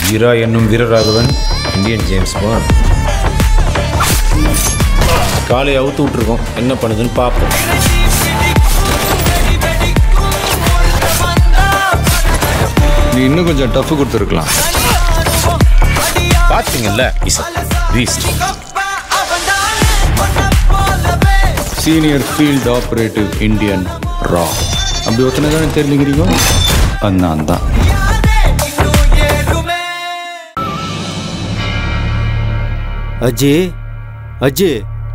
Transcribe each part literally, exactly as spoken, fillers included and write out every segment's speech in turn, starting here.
வீரா என்னும் Veeraraghavan, Indian James bond. காலை அவுத்து விட்டுருக்கோம், என்ன பண்ணுதுன்னு பார்ப்போம். நீ இன்னும் கொஞ்சம் டஃப் கொடுத்துருக்கலாம். பார்த்தீங்கல்ல, சீனியர் ஃபீல்ட் ஆப்ரேட்டிவ் இந்தியன் ரா. அப்படி ஒருத்தனை தானே தெரிஞ்சுக்கிறீங்க? நான் தான். ಅಜ್ಜಿ ಅಜ್ಜಿ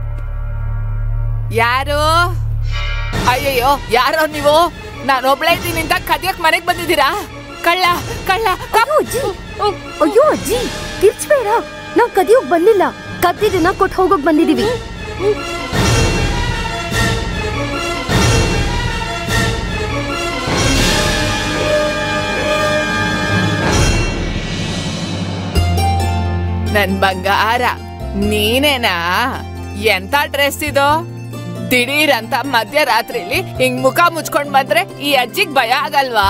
ಯಾರು? ಅಯ್ಯಯ್ಯೋ, ಯಾರೋ ನೀವು? ನಾನು ಒಬ್ಳೆ ಇದ್ದೀನಿ ಅಂತ ಕದಿಯಕ್ ಮನೆಗೆ ಬಂದಿದ್ದೀರಾ? ಕಳ್ಳ ಕಳ್ಳ. ಅಜ್ಜಿ, ಅಯ್ಯೋ ಅಜ್ಜಿ, ಕಿರ್ಚ್ಬೇಡ. ನಾವು ಕದಿಯೋಕ್ ಬಂದಿಲ್ಲ, ಕದ್ದಿದ್ದನ್ನ ಕೊಟ್ಟು ಹೋಗೋಕ್ ಬಂದಿದೀವಿ. ನನ್ ಬಂಗಾರ, ನೀನೇನಾ? ಎಂತ ಡ್ರೆಸ್ ಇದು? ದಿಢೀರ್ ಅಂತ ಮಧ್ಯರಾತ್ರಿಲಿ ಹಿಂಗ್ ಮುಖ ಮುಚ್ಕೊಂಡ್ ಬಂದ್ರೆ ಈ ಅಜ್ಜಿಗ್ ಭಯ ಆಗಲ್ವಾ?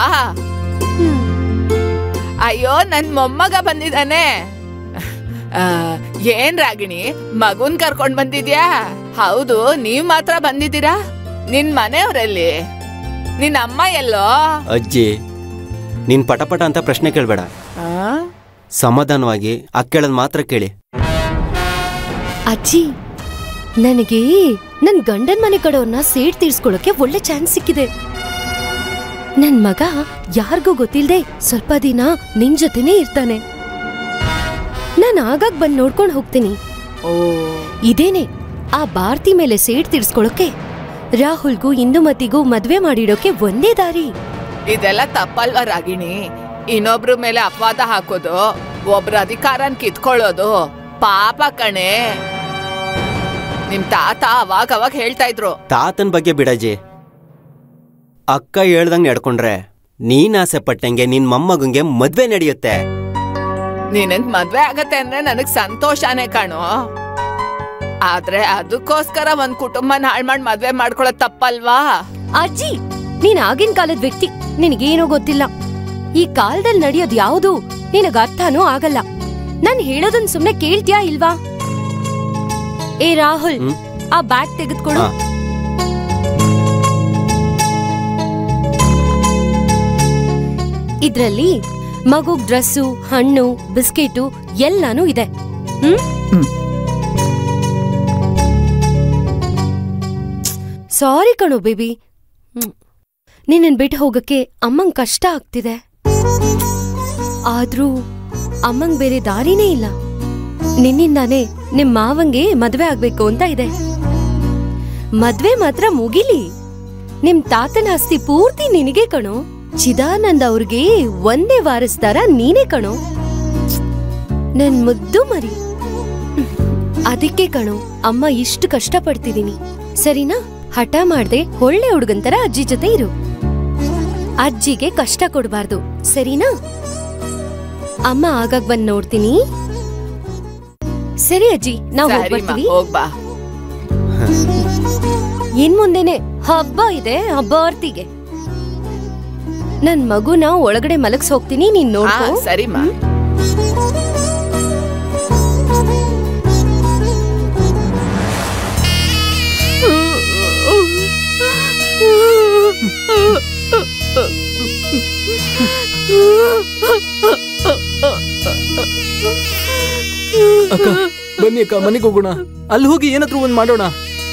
ಅಯ್ಯೋ, ನನ್ ಮೊಮ್ಮಗ ಬಂದಿದ್ದಾನೆ. ಏನ್ ರಾಗಿಣಿ, ಮಗುನ್ ಕರ್ಕೊಂಡ್ ಬಂದಿದ್ಯಾ? ಹೌದು, ನೀವ್ ಮಾತ್ರ ಬಂದಿದ್ದೀರಾ? ನಿನ್ ಮನೆಯವ್ರಲ್ಲಿ? ನಿನ್ ಅಮ್ಮ ಎಲ್ಲೋ? ಅಜ್ಜಿ, ನೀನ್ ಪಟಪಟ ಅಂತ ಪ್ರಶ್ನೆ ಕೇಳ್ಬೇಡ. ಸಮಾಧಾನವಾಗಿ ಅಕ್ಕೇಳದ್ ಮಾತ್ರ ಕೇಳಿ. ಅಜ್ಜಿ, ನನಗೆ ನನ್ ಗಂಡನ್ ಮನೆ ಕಡೆಯವ್ರನ್ನ ಸೇಡ್ ತೀರ್ಸ್ಕೊಳಕ್ಕೆ ಒಳ್ಳೆ ಚಾನ್ಸ್ ಸಿಕ್ಕಿದೆ. ನನ್ ಮಗ ಯಾರಿಗೂ ಗೊತ್ತಿಲ್ದೆ ಸ್ವಲ್ಪ ದಿನ ನಿನ್ ಜೊತೆನೇ ಇರ್ತಾನೆ. ನಾನ್ ಆಗಾಗ್ ಬಂದ್ ನೋಡ್ಕೊಂಡ್ ಹೋಗ್ತೀನಿ. ಇದೇನೆ ಆ ಭಾರತಿ ಮೇಲೆ ಸೇಡ್ ತೀರ್ಸ್ಕೊಳಕ್ಕೆ ರಾಹುಲ್ಗೂ ಇಂದುಮತಿಗೂ ಮದ್ವೆ ಮಾಡಿಡೋಕೆ ಒಂದೇ ದಾರಿ. ಇದೆಲ್ಲ ತಪ್ಪಲ್ವಾ ರಾಗಿಣಿ? ಇನ್ನೊಬ್ರ ಮೇಲೆ ಅಪವಾದ ಹಾಕೋದು, ಒಬ್ರ ಅಧಿಕಾರನ್ ಕಿತ್ಕೊಳ್ಳೋದು ಪಾಪ ಕಣೆ. ನಿಮ್ ತಾತ ಅವಾಗ ಅವಾಗ ಹೇಳ್ತಾ ಇದ್ರು. ತಾತನ್ ಬಗ್ಗೆ ಬಿಡಜ್ಜಿ. ಅಕ್ಕ ಹೇಳ್ದಂಗ್ ನಡ್ಕೊಂಡ್ರೆ ನೀನ್ ಆಸೆ ಪಟ್ಟಂಗೆ ನಿನ್ ಮೊಮ್ಮಗಂಗೆ ಮದ್ವೆ ನಡೆಯುತ್ತೆ. ನಿನಗ್ ಮದ್ವೆ ಆಗತ್ತೆ ಅಂದ್ರೆ ನನಗ್ ಸಂತೋಷನೇ ಕಾಣು. ಆದ್ರೆ ಅದಕ್ಕೋಸ್ಕರ ಒಂದ್ ಕುಟುಂಬನ ಹಾಳ್ ಮಾಡಿ ಮದ್ವೆ ಮಾಡ್ಕೊಳ್ಳೋದ್ ತಪ್ಪಲ್ವಾ? ಅಜ್ಜಿ, ನೀನ್ ಆಗಿನ ಕಾಲದ ವ್ಯಕ್ತಿ, ನಿನಗೇನೋ ಗೊತ್ತಿಲ್ಲ. ಈ ಕಾಲದಲ್ಲಿ ನಡೆಯೋದ್ ಯಾವುದು ನಿನಗ ಅರ್ಥನೂ ಆಗಲ್ಲ. ನಾನ್ ಹೇಳೋದನ್ ಸುಮ್ನೆ ಕೇಳ್ತೀಯಾ ಇಲ್ವಾ? ಏ ರಾಹುಲ್, ಆ ಬ್ಯಾಗ್ ತೆಗೆದುಕೊಡು. ಇದ್ರಲ್ಲಿ ಮಗುಗ್ ಡ್ರೆಸ್ಸು, ಹಣ್ಣು, ಬಿಸ್ಕೆಟು ಎಲ್ಲಾನು ಇದೆ. ಹ್ಮ್ ಸಾರಿ ಕಣೋ ಬೇಬಿ, ನಿನ್ನನ್ ಬಿಟ್ಟು ಹೋಗಕ್ಕೆ ಅಮ್ಮಂಗ್ ಕಷ್ಟ ಆಗ್ತಿದೆ. ಆದ್ರೂ ಅಮ್ಮಂಗ್ ಬೇರೆ ದಾರಿನೇ ಇಲ್ಲ. ನಿನ್ನಿಂದಾನೇ ನಿಮ್ ಮಾವಂಗೆ ಮದ್ವೆ ಆಗ್ಬೇಕು ಅಂತ ಇದೆ. ಮದ್ವೆ ಮಾತ್ರ ಮುಗಿಲಿ. ನಿಮ್ ತಾತನ ಆಸ್ತಿ ಪೂರ್ತಿ ನಿನಗೆ ಕಣೋ. ಚಿದಾನಂದ ಅವ್ರಿಗೆ ಒಂದೇ ವಾರಸ್ದಾರ ನೀನೇ ಕಣೋ, ನನ್ ಮುದ್ದು ಮರಿ. ಅದಕ್ಕೆ ಕಣೋ ಅಮ್ಮ ಇಷ್ಟು ಕಷ್ಟ ಪಡ್ತಿದೀನಿ. ಸರಿನಾ? ಹಠ ಮಾಡ್ದೆ ಒಳ್ಳೆ ಹುಡುಗಂತರ ಅಜ್ಜಿ ಜೊತೆ ಇರು. ಅಜ್ಜಿಗೆ ಕಷ್ಟ ಕೊಡ್ಬಾರ್ದು, ಸರಿನಾ? ಅಮ್ಮ ಆಗಾಗ್ ಬಂದ್ ನೋಡ್ತೀನಿ. ಸರಿ ಅಜ್ಜಿ, ನಾವು ಹೋಗ್ಬರ್ತೀವಿ. ಇನ್ ಮುಂದೆನೆ ಹಬ್ಬ ಇದೆ, ಹಬ್ಬ ಆರ್ತಿಗೆ ನನ್ ಮಗುನ ಒಳಗಡೆ ಮಲಗ್ಸ್ ಹೋಗ್ತೀನಿ, ನೀನ್ ನೋಡ್ಕೋ. ಸರಿಮಾ. ಅಕ್ಕ ಬನ್ನಿ ಅಕ್ಕ, ಮನೆಗೆ ಹೋಗೋಣ. ಅಲ್ಲಿ ಹೋಗಿ ಏನಾದ್ರೂ ಒಂದ್ ಮಾಡೋಣ.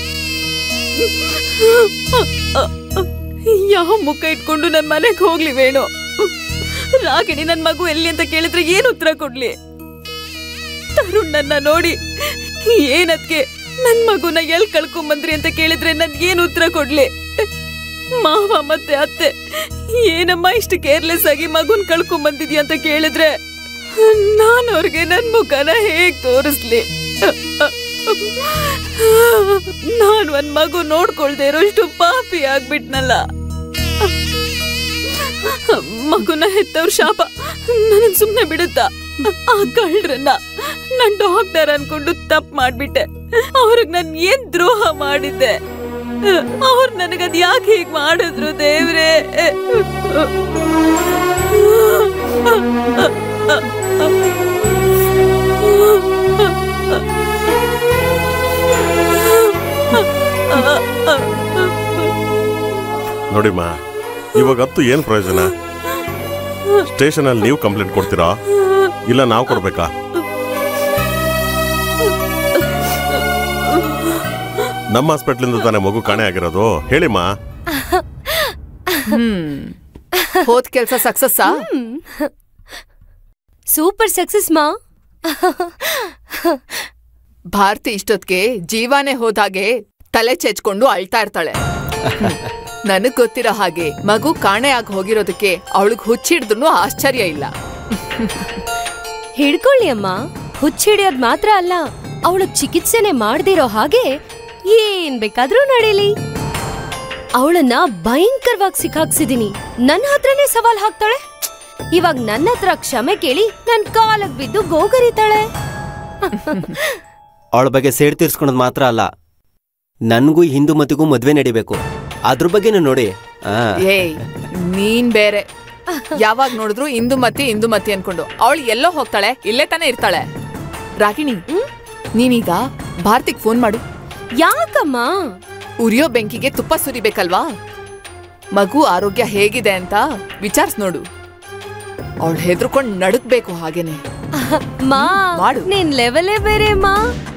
ಯಾವ ಮುಖ ಇಟ್ಕೊಂಡು ನನ್ ಮನೆಗೆ ಹೋಗ್ಲಿ ವೇಣು? ರಾಗಿಣಿ ನನ್ ಮಗು ಎಲ್ಲಿ ಅಂತ ಕೇಳಿದ್ರೆ ಏನ್ ಉತ್ತರ ಕೊಡ್ಲಿ? ತರುಣ್ ನನ್ನ ನೋಡಿ ಏನದ್ಕೆ ನನ್ ಮಗುನ ಎಲ್ ಕಳ್ಕೊಂಡ್ ಬಂದ್ರಿ ಅಂತ ಕೇಳಿದ್ರೆ ನನ್ ಏನ್ ಉತ್ತರ ಕೊಡ್ಲಿ? ಮಾವ ಮತ್ತೆ ಅತ್ತೆ ಏನಮ್ಮ ಇಷ್ಟು ಕೇರ್ಲೆಸ್ ಆಗಿ ಮಗುನ್ ಕಳ್ಕೊಂಡ್ ಬಂದಿದ್ಯಾ ಅಂತ ಕೇಳಿದ್ರೆ ನಾನು ಅವ್ರಿಗೆ ನನ್ ಮುಖನ ಹೇಗ್ ತೋರಿಸ್ಲಿ? ನಾನು ಒಂದ್ ಮಗು ನೋಡ್ಕೊಳ್ದೆ ಇರೋಷ್ಟು ಪಾಪಿ ಆಗ್ಬಿಟ್ನಲ್ಲ. ಮಗುನ ಹೆತ್ತವ್ರ ಶಾಪ ನನ್ನ ಸುಮ್ನೆ ಬಿಡುತ್ತಾ? ಆ ಕಳ್ರನ್ನ ನಾನ್ ಡಾಕ್ಟರ್ ಅನ್ಕೊಂಡು ತಪ್ಪು ಮಾಡ್ಬಿಟ್ಟೆ. ಅವ್ರಿಗೆ ನನ್ ಏನ್ ದ್ರೋಹ ಮಾಡಿದ್ದೆ? ಅವ್ರು ನನಗದ್ ಯಾಕೆ ಹೀಗ್ ಮಾಡಿದ್ರು ದೇವ್ರೆ? ನೋಡಿಮ್ಮ, ಇವಾಗ ಹತ್ತು ಏನು ಪ್ರಯೋಜನ? ಸ್ಟೇಷನ್ ಅಲ್ಲಿ ನೀವು ಕಂಪ್ಲೇಂಟ್ ಕೊಡ್ತೀರಾ ಇಲ್ಲ ನಾವು ಕೊಡ್ಬೇಕಾ? ನಮ್ಮ ಹಾಸ್ಪಿಟ್ಲಿಂದ ತಾನೇ ಮಗು ಕಾಣೆ ಆಗಿರೋದು, ಹೇಳಿಮ್ಮ. ಹೋದ್ ಕೆಲ್ಸ ಸಕ್ಸಸ್? ಸೂಪರ್ ಸಕ್ಸಸ್ ಮಾ. ಭಾರತಿ ಇಷ್ಟೊತ್ತಿಗೆ ಜೀವಾನೇ ಹೋದಾಗೆ ತಲೆ ಚೆಚ್ಕೊಂಡು ಅಳ್ತಾ ಇರ್ತಾಳೆ. ನನಗ್ ಗೊತ್ತಿರೋ ಹಾಗೆ ಮಗು ಕಾಣೆ ಆಗಿ ಹೋಗಿರೋದಕ್ಕೆ ಅವಳಿಗೆ ಹುಚ್ಚಿಡಿದ್ರು ಆಶ್ಚರ್ಯ ಇಲ್ಲ. ಹಿಡ್ಕೊಳ್ಳಿ ಅಮ್ಮ, ಹುಚ್ಚಿಡಿಯೋದ್ ಮಾತ್ರ ಅಲ್ಲ, ಅವಳಗ್ ಚಿಕಿತ್ಸೆನೆ ಮಾಡ್ದಿರೋ ಹಾಗೆ ಏನ್ ಬೇಕಾದ್ರೂ ನಡೀಲಿ. ಅವಳನ್ನ ಭಯಂಕರವಾಗಿ ಸಿಕ್ಕಾಕ್ಸಿದೀನಿ, ನನ್ನ ಹತ್ರನೇ ಸವಾಲ್ ಹಾಕ್ತಾಳೆ. ಇವಾಗ ನನ್ನ ಹತ್ರ ಕ್ಷಮೆ ಕೇಳಿ ನನ್ ಕಾಲಕ್ ಬಿದ್ದು ಗೋಗರಿತಾಳೆ. ಅವಳ ಬಗ್ಗೆ ಸೇಡ್ ತೀರ್ಸ್ಕೊಳೋದ್ ಮಾತ್ರ ಅಲ್ಲ, ನನ್ಗೂ ಹಿಂದೂ ಮತಿಗೂ ಮದ್ವೆ ನಡಿಬೇಕು, ಅದ್ರ ಬಗ್ಗೆನೂ ನೋಡಿ. ಏಯ್ ನೀನ್ ಬೇರೆ, ಯಾವಾಗ ನೋಡಿದ್ರು ಇಂದುಮತಿ ಇಂದುಮತಿ ಅನ್ಕೊಂಡು ಅವಳು ಎಲ್ಲೋ ಹೋಗ್ತಾಳೆ, ಇಲ್ಲೇ ತಾನೇ ಇರ್ತಾಳೆ. ರಾಗಿಣಿ, ನೀನೀಗ ಭಾರತಿಗ್ ಫೋನ್ ಮಾಡು. ಯಾಕಮ್ಮ? ಉರಿಯೋ ಬೆಂಕಿಗೆ ತುಪ್ಪ ಸುರಿಬೇಕಲ್ವಾ? ಮಗು ಆರೋಗ್ಯ ಹೇಗಿದೆ ಅಂತ ವಿಚಾರಿಸ್ ನೋಡು. ಅವಳು ಹೆದರ್ಕೊಂಡ್ ನಡುಕ್ಬೇಕು ಹಾಗೇನೆ. ಮಾ, ಮಾಡು. ನಿನ್ ಲೆವೆಲೇ ಬೇರೆ ಮಾ.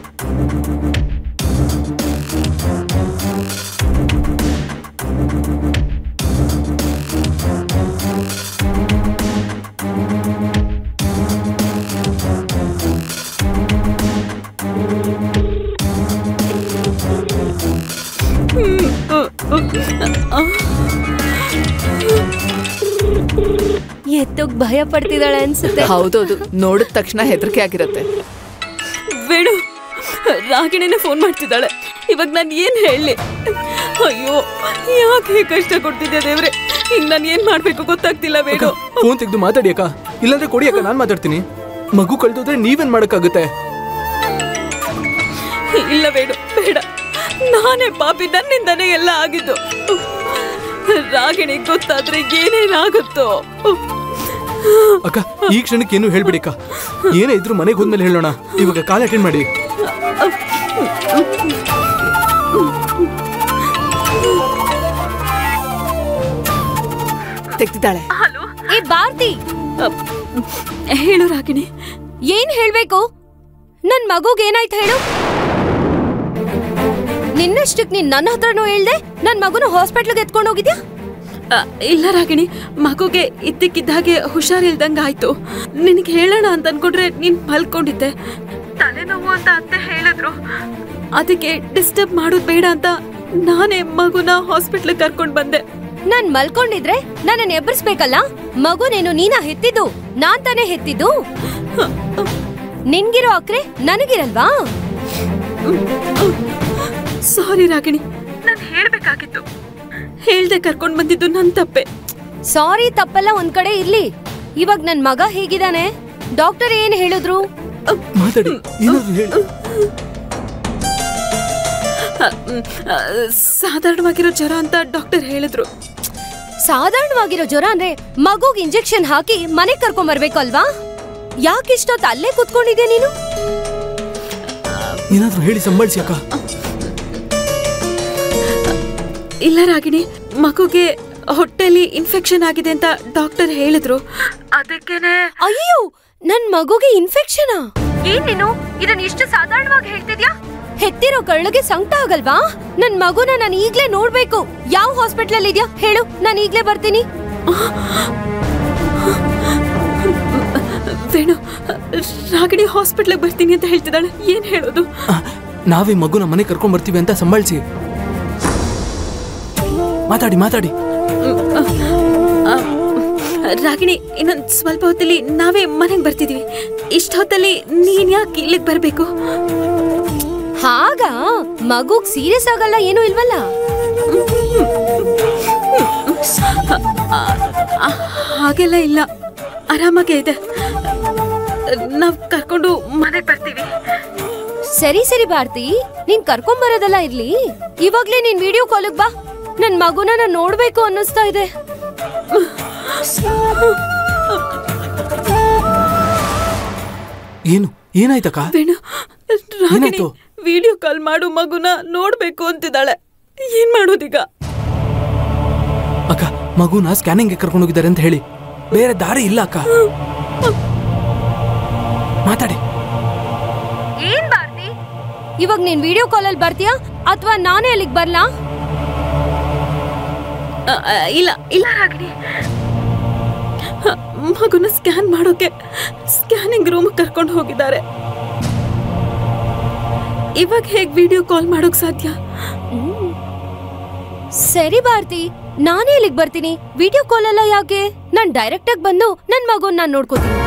ಎತ್ತೋಗ್ ಭಯ ಪಡ್ತಿದ್ದಾಳೆ ಅನ್ಸುತ್ತೆ. ಹೌದೌದು, ನೋಡಿದ ತಕ್ಷಣ ಹೆದರಿಕೆ ಆಗಿರತ್ತೆ. ಬೇಡು, ರಾಗಿಣಿನೇ ಫೋನ್ ಮಾಡ್ತಿದ್ದಾಳೆ. ಇವಾಗ ನಾನು ಏನ್ ಹೇಳಿ? ಅಯ್ಯೋ, ಯಾಕೆ ಕಷ್ಟ ಕೊಡ್ತಿದ್ದೆ ದೇವ್ರೆ, ಈಗ ನಾನು ಏನ್ ಮಾಡ್ಬೇಕು ಗೊತ್ತಾಗ್ತಿಲ್ಲ. ಬೇಡು, ಫೋನ್ ತೆಗೆದು ಮಾತಾಡಿ ಅಕ್ಕ, ಇಲ್ಲಾಂದ್ರೆ ಕೊಡಿ ಅಕ್ಕ, ನಾನ್ ಮಾತಾಡ್ತೀನಿ. ಮಗು ಕಳ್ದೋದ್ರೆ ನೀವೇನ್ ಮಾಡಕ್ಕಾಗುತ್ತೆ? ಇಲ್ಲ ಬೇಡು, ಬೇಡ, ನಾನೇ ಪಾಪಿ, ನನ್ನಿಂದಾನೇ ಎಲ್ಲ ಆಗಿದ್ದು. ರಾಗಿಣಿ ಗೊತ್ತಾದ್ರೆ ಏನೇನಾಗುತ್ತೋ. ಅಕ್ಕ, ಈ ಕ್ಷಣಕ್ಕೆ ಏನು ಹೇಳ್ಬಿಡಿ ಅಕ್ಕ, ಏನೇ ಇದ್ರು ಮನೆಗೆ ಹೋದ್ಮೇಲೆ ಹೇಳೋಣ. ಇವಾಗ ಕಾಲ್ ಅಟೆಂಡ್ ಮಾಡಿ. ತೆಗ್ದಿದ್ದಾಳೆ. ಏ ಭಾರತಿ, ಹೇಳು ರಾಗಿಣಿ. ಏನ್ ಹೇಳ್ಬೇಕು? ನನ್ ಮಗುಗ್ ಏನಾಯ್ತು ಹೇಳು? ನಿನ್ನಷ್ಟಕ್ ನೀನ್ ನನ್ನ ಹತ್ರನೂ ಹೇಳ್ದೆ, ನನ್ ಮಗುನ ಹಾಸ್ಪಿಟ್ಲ್ಗೆ ಎತ್ಕೊಂಡು ಹೋಗಿದ್ಯಾ? ಇಲ್ಲ ರಾಗಿಣಿ, ಮಗುಗೆ ಇದ್ದಕ್ಕಿದ್ದಾಗೆ ಹುಷಾರಿಲ್ದಂಗ ಆಯ್ತು. ನಿನಗೆ ಹೇಳೋಣ ಅಂತ ಅನ್ಕೊಂಡ್ರೆ ನೀನ್ ಮಲ್ಕೊಂಡಿದ್ದೆ. ತಲೆನೋವು ಅಂತ ಅತ್ತೆ ಹೇಳಿದ್ರು, ಅದಕ್ಕೆ ಡಿಸ್ಟರ್ಬ್ ಮಾಡೋದ್ ಬೇಡ ಅಂತ ನಾನೇ ಮಗುನ ಹಾಸ್ಪಿಟ್ಲ್ ಕರ್ಕೊಂಡ್ ಬಂದೆ. ನಾನ್ ಮಲ್ಕೊಂಡಿದ್ರೆ ನನ್ನ ಎಬ್ಬರಿಸ್ಬೇಕಲ್ಲ. ಮಗುನೇನು ನೀನಾ ಹೆತ್ತಿದ್ದು? ನಾನ್ ತಾನೇ ಹೆತ್ತಿದ್ದು. ನಿನ್ಗಿರೋ ಅಕ್ರೆ ನನಗಿರಲ್ವಾ? ಸಾರಿ ರಾಗಿಣಿ, ನಾನ್ ಹೇಳ್ಬೇಕಾಗಿತ್ತು. ಹೇಳ್ದೆ ಕರ್ಕೊಂಡ್ ಬಂದಿದ್ದು ನನ್ ತಪ್ಪೆ. ಸಾರಿ ತಪ್ಪೆಲ್ಲ ಒಂದ್ ಕಡೆ ಇರ್ಲಿ, ಇವಾಗ ನನ್ ಮಗ ಹೇಗಿದ್ದಾನೆ? ಡಾಕ್ಟರ್ ಏನ್ ಹೇಳಿದ್ರು? ಮಾತಾಡಿ, ಏನಾದ್ರು ಹೇಳಿ. ಸಾಧಾರಣವಾಗಿರೋ ಜ್ವರ ಅಂತ ಡಾಕ್ಟರ್ ಹೇಳಿದ್ರು. ಸಾಧಾರಣವಾಗಿರೋ ಜ್ವರ ಅಂದ್ರೆ ಮಗುಗ್ ಇಂಜೆಕ್ಷನ್ ಹಾಕಿ ಮನೆಗ್ ಕರ್ಕೊಂಡ್ ಬರ್ಬೇಕು ಅಲ್ವಾ? ಯಾಕಿಷ್ಟೊತ್ತು ಅಲ್ಲೇ ಕುತ್ಕೊಂಡಿದ್ಯಾ ನೀನು? ಏನಾದ್ರು ಹೇಳಿ ಸಂಭಾಳಿಸಿ ಅಕ್ಕ. ಇಲ್ಲ ರಾಗಿಣಿ, ಮಗುಗೆ ಹೊಟ್ಟೆಲಿ ಇನ್ಫೆಕ್ಷನ್ ಆಗಿದೆ ಅಂತ ಡಾಕ್ಟರ್ ಹೇಳಿದ್ರು. ಅದಕ್ಕೇನೆ. ಅಯ್ಯೋ, ನನ್ ಮಗುಗೆ ಇನ್ಫೆಕ್ಷನ್? ಏನ್ ನೀನು ಇದನ್ನ ಇಷ್ಟು ಸಾಧಾರಣವಾಗಿ ಹೇಳ್ತಿದ್ಯಾ? ಹೆತ್ತಿರೋ ಕಳ್ಳಿಗೆ ಸಂಕಟ ಆಗಲ್ವಾ? ನನ್ ಮಗುನ ನಾನು ಈಗ್ಲೇ ನೋಡ್ಬೇಕು. ಯಾವ ಹಾಸ್ಪಿಟಲ್ ಅಲ್ಲಿ ಇದೆಯಾ ಹೇಳು, ನಾನು ಈಗ್ಲೇ ಬರ್ತೀನಿ. ವೇಣು, ರಾಗಿಣಿ ಹಾಸ್ಪಿಟ್ಲ್ ಬರ್ತೀನಿ ಅಂತ ಹೇಳ್ತಿದ್ದಾಳೆ. ಏನ್ ಹೇಳೋದು? ನಾವೇ ಮಗುನ ಮನೆ ಕರ್ಕೊಂಡ್ ಬರ್ತೀವಿ ಅಂತ ಸಂಭಾಳಿಸಿ. ಮಾತಾಡಿ ಮಾತಾಡಿ. ರಾಗಿಣಿ, ಇನ್ನೊಂದ್ ಸ್ವಲ್ಪ ಹೊತ್ತಲ್ಲಿ ನಾವೇ ಮನೆಗೆ ಬರ್ತಿದೀವಿ. ಇಷ್ಟ ಹೊತ್ತಲ್ಲಿ ನೀನ್ ಯಾಕೆ ಇಲ್ಲಿಗೆ ಬರ್ಬೇಕು? ಹಾಗ ಮಗುಗ್ ಸೀರಿಯಸ್ ಆಗಲ್ಲ ಏನೂ ಇಲ್ವಲ್ಲ? ಹಾಗೆಲ್ಲ ಇಲ್ಲ, ಆರಾಮಾಗೇ ಇದೆ. ನಾವ್ ಕರ್ಕೊಂಡು ಮನೆಗೆ ಬರ್ತೀವಿ. ಸರಿ ಸರಿ ಭಾರತಿ, ನೀನ್ ಕರ್ಕೊಂಡ್ ಬರೋದಲ್ಲ ಇರ್ಲಿ, ಇವಾಗ್ಲೇ ನೀನ್ ವಿಡಿಯೋ ಕಾಲಿಗೆ ಬಾ. ನನ್ ಮಗುನ ನಾನ್ ನೋಡ್ಬೇಕು ಅನ್ನಿಸ್ತಾ ಇದೆ. ಏನು ಏನಾಯ್ತಕ್ಕ? ವೇಣು, ರಾಗಿಣಿ ಏನಾಯ್ತು? ವಿಡಿಯೋ ಕಾಲ್ ಮಾಡು, ಮಗುನ ನೋಡ್ಬೇಕು ಅಂತಿದ್ದಾಳೆ. ಏನ್ ಮಾಡೋದೀಗ? ಅಕ್ಕ, ಮಗುನ ಸ್ಕ್ಯಾನಿಂಗ್ ಕರ್ಕೊಂಡು ಹೋಗಿದ್ದಾರೆ ಅಂತ ಹೇಳಿ, ಬೇರೆ ದಾರಿ ಇಲ್ಲ ಅಕ್ಕ. ಮಾತಾಡಿ. ಏನ್ ಭಾರತಿ, ಇವಾಗ ನೀನ್ ವಿಡಿಯೋ ಕಾಲಲ್ಲಿ ಬರ್ತೀಯಾ ಅಥವಾ ನಾನೇ ಅಲ್ಲಿಗೆ ಬರ್ಲಾ? ಆ, ಆ, ಇಲ್ಲ ಇಲ್ಲ ರಾಗಿಣಿ, ಮಗುನ ಸ್ಕ್ಯಾನ್ ಮಾಡೋಕೆ ಸ್ಕ್ಯಾನಿಂಗ್ ರೂಮ್ ಕರ್ಕೊಂಡು ಹೋಗಿದ್ದಾರೆ. ಇವಾಗ ಹೇಗ್ ವಿಡಿಯೋ ಕಾಲ್ ಮಾಡೋಕ್ ಸಾಧ್ಯ? ಸರಿ ಭಾರತಿ, ನಾನೇ ಇಲ್ಲಿಗೆ ಬರ್ತೀನಿ. ವಿಡಿಯೋ ಕಾಲ್ ಎಲ್ಲ ಯಾಕೆ? ನಾನ್ ಡೈರೆಕ್ಟ್ ಆಗಿ ಬಂದು ನನ್ ಮಗುನ್ ನಾನ್ ನೋಡ್ಕೋತೀನಿ.